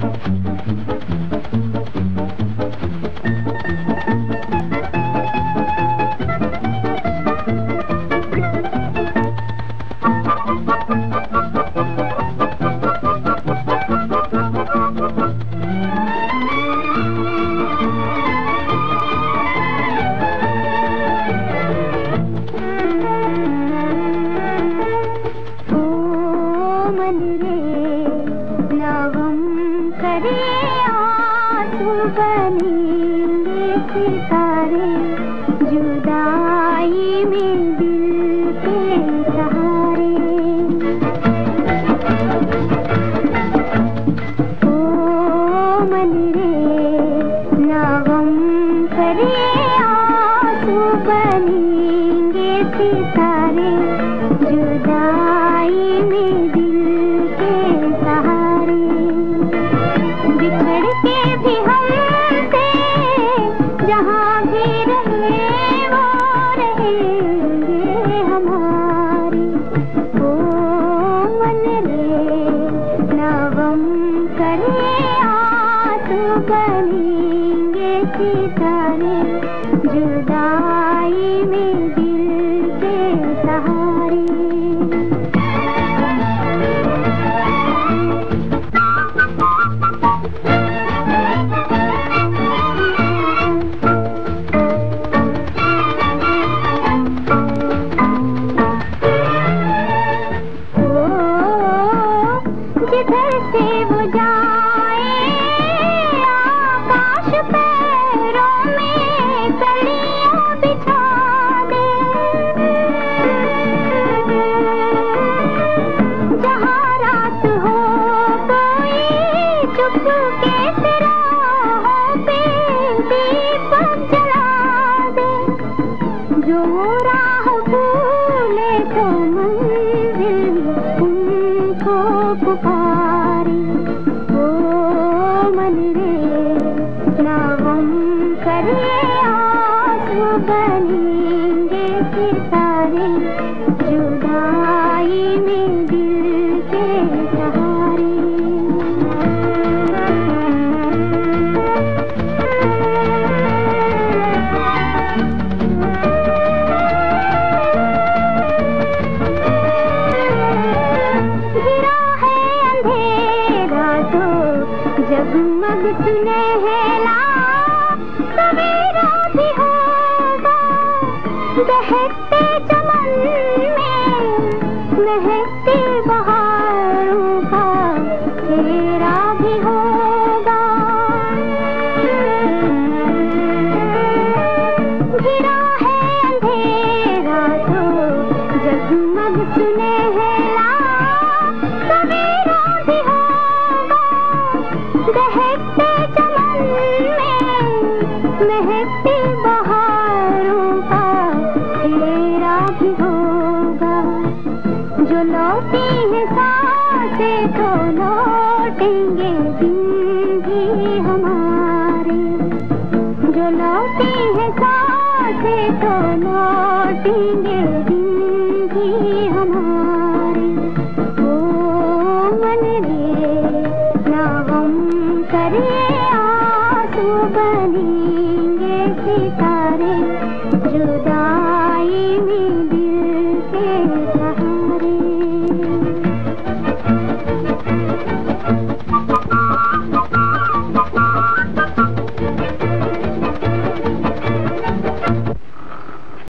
बनेंगे सितारे जुदाई में दिल के सहारे। ओ मन रे ना गम करे आंसू बनेंगे सितारे जुदाई में दिल के सहारे। बिछड़ के भी हमसे जहाँ भी रहे वो रहेंगे हमारे। ओ मन रे ना गम करे आंसू बनेंगे सितारे जुदाई में दिल के सहारे। जिधर से वो जाए आकाश पैरों में कलियां बिछा दे। जहाँ रात हो कोई चुपके से राहों पे दीपक जला दे। जो राह भूले तो मंजिल उनको पुकारे। ओ मन रे ना गम करे आंसू बनेंगे सितारे